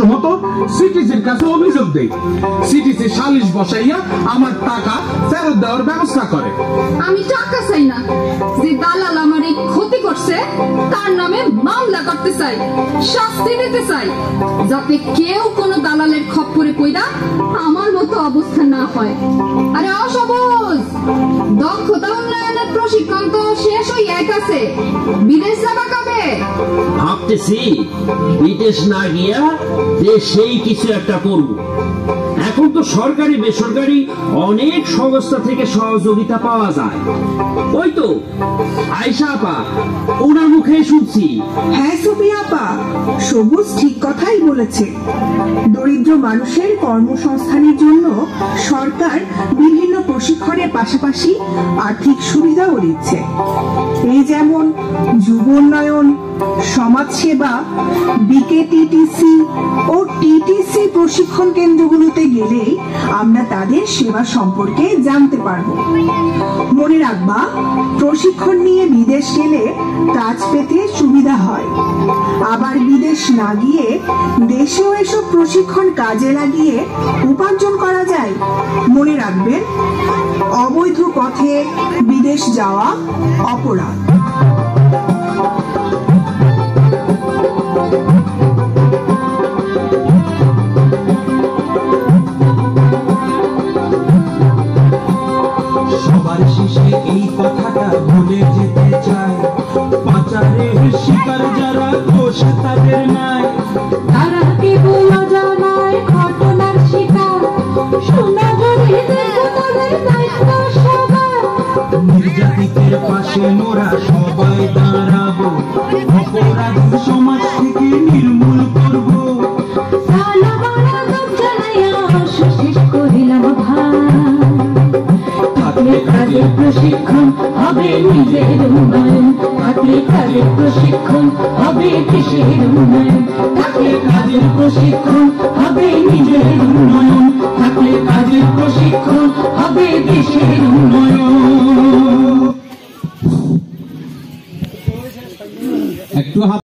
মতো সিটিসির কাছে অভিযোগ দেই। সিটিসি সালিশ বসাইয়া আমার টাকা ফেরত দেওয়ার ব্যবস্থা করে। আমি টাকা চাই না, যে দালাল আমার এই ক্ষতি করছে তার নামে মামলা করতে চাই, শাস্তি দিতে চাই, যাতে কেউ কোনো দালালের খপ্পরে পইরা আমার মতো অবস্থা না হয়। আরে অসবুজ, দক্ষতা উন্নয়নের প্রশিক্ষণ তো শেষ হয়ে গেছে, বিদেশ যাবা কবে? ভাবতেছি বিদেশ না গিয়া দেশেই কিছু একটা করব। এখন তো সরকারি বেসরকারি অনেক সংস্থা থেকে সহযোগিতা পাওয়া যায়। ওই তো আয়শা আপা, ওনার মুখে শুনছি। হ্যাঁ সুফিয়া আপা, সবুজ ঠিক কথাই বলেছে। দরিদ্র মানুষের কর্মসংস্থানের জন্য সরকার বিভিন্ন প্রশিক্ষণের পাশাপাশি আর্থিক সুবিধাও দিচ্ছে। এই যেমন যুব উন্নয়ন, সমাজসেবা, বিকেটিটিসি ও টিটিসি প্রশিক্ষণ কেন্দ্রগুলোতে গেলে আমরা তাদের সেবা সম্পর্কে জানতে পারবো। মনে রাখবা, প্রশিক্ষণ নিয়ে বিদেশ গেলে কাজ পেতে সুবিধা হয়। আবার বিদেশ না গিয়ে দেশেও এসব প্রশিক্ষণ কাজে লাগিয়ে উপার্জন করা যায়। মনে রাখবেন, অবৈধ পথে বিদেশ যাওয়া অপরাধ। সবার শেষে এই কথাটা ভুলে যেতে চায়, পাচারের শিকার যারা দোষ তাদের নাই। তারা কেবল অজানায় ঘটনার শিকার, শোনা যদি তাদের দায়িত্ব সবার। নির্যাতিতের পাশে মোরা সবাই দাঁড়াবো, অপরাধী সমাজ থেকে নির্মূল করবো। শেষ করিলাম ভাই, থাকলে কাজের প্রশিক্ষণ হবে নিজের উন্নয়ন, থাকলে কাজের প্রশিক্ষণ হবে দেশের উন্নয়ন, থাকলে কাজের প্রশিক্ষণ হবে নিজের উন্নয়ন, থাকলে কাজের প্রশিক্ষণ হবে দেশের উন্নয়ন। একটু